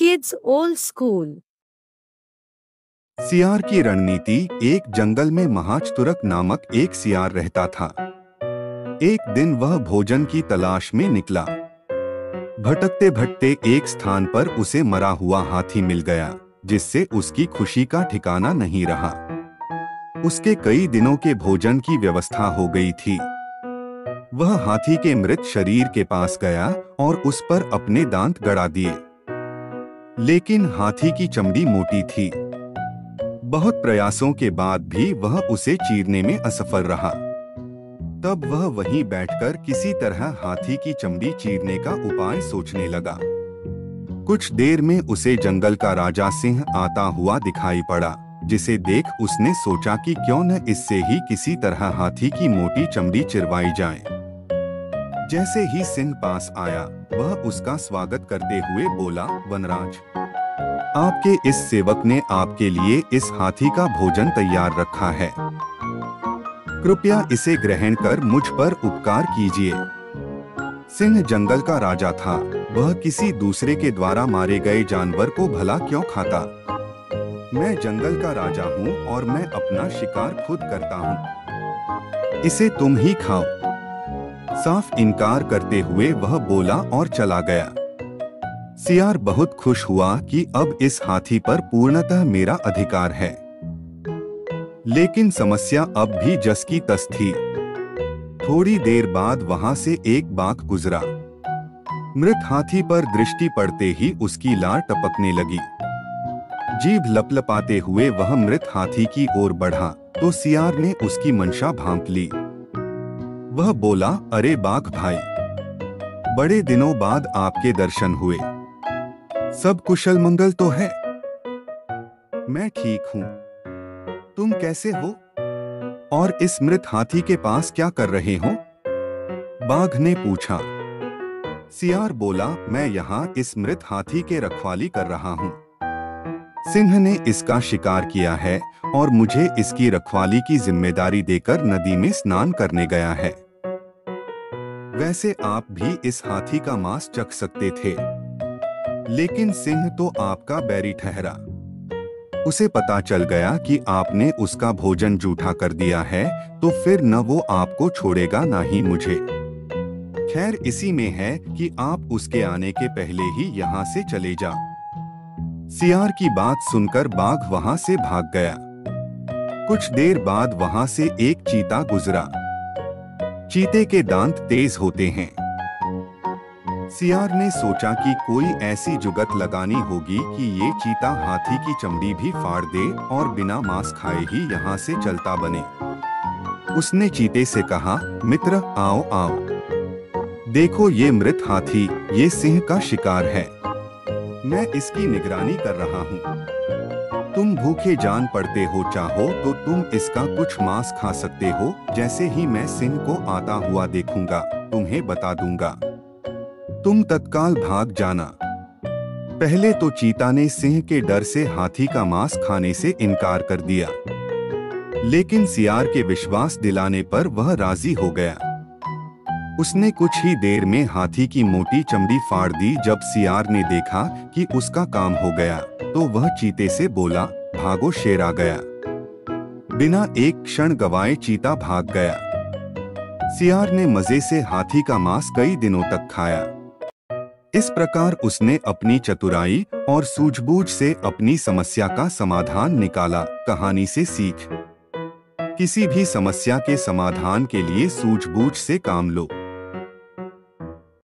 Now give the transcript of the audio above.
Kids Old School। सियार की रणनीति। एक जंगल में महाचतुरक नामक एक सियार रहता था। एक दिन वह भोजन की तलाश में निकला। भटकते भटकते एक स्थान पर उसे मरा हुआ हाथी मिल गया, जिससे उसकी खुशी का ठिकाना नहीं रहा। उसके कई दिनों के भोजन की व्यवस्था हो गई थी। वह हाथी के मृत शरीर के पास गया और उस पर अपने दांत गड़ा दिए। लेकिन हाथी की चमड़ी मोटी थी। बहुत प्रयासों के बाद भी वह उसे चीरने में असफल रहा। तब वह वहीं बैठकर किसी तरह हाथी की चमड़ी चीरने का उपाय सोचने लगा। कुछ देर में उसे जंगल का राजा सिंह आता हुआ दिखाई पड़ा, जिसे देख उसने सोचा कि क्यों न इससे ही किसी तरह हाथी की मोटी चमड़ी चिरवाई जाए। जैसे ही सिंह पास आया, वह उसका स्वागत करते हुए बोला, वनराज, आपके इस सेवक ने आपके लिए इस हाथी का भोजन तैयार रखा है। कृपया इसे ग्रहण कर मुझ पर उपकार कीजिए। सिंह जंगल का राजा था। वह किसी दूसरे के द्वारा मारे गए जानवर को भला क्यों खाता? मैं जंगल का राजा हूँ और मैं अपना शिकार खुद करता हूँ। इसे तुम ही खाओ। साफ इनकार करते हुए वह बोला और चला गया। सियार बहुत खुश हुआ कि अब इस हाथी पर पूर्णतः मेरा अधिकार है। लेकिन समस्या अब भी जस की तस थी। थोड़ी देर बाद वहां से एक बाघ गुजरा। मृत हाथी पर दृष्टि पड़ते ही उसकी लार टपकने लगी। जीभ लपलपाते हुए वह मृत हाथी की ओर बढ़ा तो सियार ने उसकी मंशा भांप ली। वह बोला, अरे बाघ भाई, बड़े दिनों बाद आपके दर्शन हुए। सब कुशल मंगल तो है? मैं ठीक हूँ। तुम कैसे हो? और इस मृत हाथी के पास क्या कर रहे हो? बाघ ने पूछा। सियार बोला, मैं यहाँ इस मृत हाथी के रखवाली कर रहा हूँ। सिंह ने इसका शिकार किया है और मुझे इसकी रखवाली की जिम्मेदारी देकर नदी में स्नान करने गया है। वैसे आप भी इस हाथी का मांस चख सकते थे, लेकिन सिंह तो आपका बैरी ठहरा। उसे पता चल गया कि आपने उसका भोजन जूठा कर दिया है, तो फिर न वो आपको छोड़ेगा न ही मुझे। खैर, इसी में है कि आप उसके आने के पहले ही यहाँ से चले जाओ। सियार की बात सुनकर बाघ वहाँ से भाग गया। कुछ देर बाद वहाँ से एक चीता गुजरा। चीते के दांत तेज होते हैं। सियार ने सोचा कि कोई ऐसी जुगत लगानी होगी कि ये चीता हाथी की चमड़ी भी फाड़ दे और बिना मांस खाए ही यहाँ से चलता बने। उसने चीते से कहा, मित्र, आओ आओ, देखो ये मृत हाथी, ये सिंह का शिकार है। मैं इसकी निगरानी कर रहा हूँ। तुम भूखे जान पड़ते हो, चाहो तो तुम इसका कुछ मांस खा सकते हो। जैसे ही मैं सिंह को आता हुआ देखूंगा, तुम्हें बता दूंगा। तुम तत्काल भाग जाना। पहले तो चीता ने सिंह के डर से हाथी का मांस खाने से इनकार कर दिया, लेकिन सियार के विश्वास दिलाने पर वह राजी हो गया। उसने कुछ ही देर में हाथी की मोटी चमड़ी फाड़ दी। जब सियार ने देखा कि उसका काम हो गया, तो वह चीते से बोला, भागो, शेर आ गया। बिना एक क्षण गवाए चीता भाग गया। सियार ने मजे से हाथी का मांस कई दिनों तक खाया। इस प्रकार उसने अपनी चतुराई और सूझबूझ से अपनी समस्या का समाधान निकाला। कहानी से सीख: किसी भी समस्या के समाधान के लिए सूझबूझ से काम लो।